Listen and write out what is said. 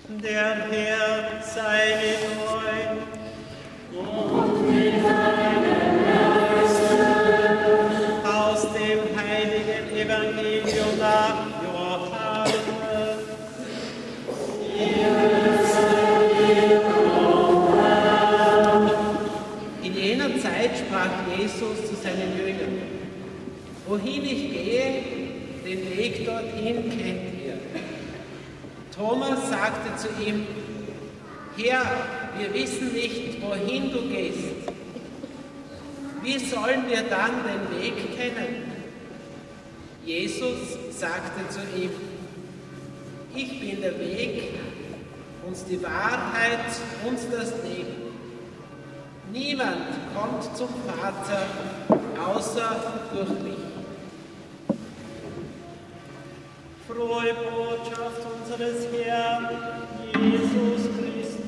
Der Herr sei mit euch. Und mit deinem Geiste. Aus dem heiligen Evangelium nach Johannes. In jener Zeit sprach Jesus zu seinen Jüngern: Wohin ich gehe, den Weg dorthin kennt ihr. Thomas sagte zu ihm: Herr, wir wissen nicht, wohin du gehst. Wie sollen wir dann den Weg kennen? Jesus sagte zu ihm: Ich bin der Weg und die Wahrheit und das Leben. Niemand kommt zum Vater außer durch mich. Frohe Botschaft unseres Herrn Jesus Christus.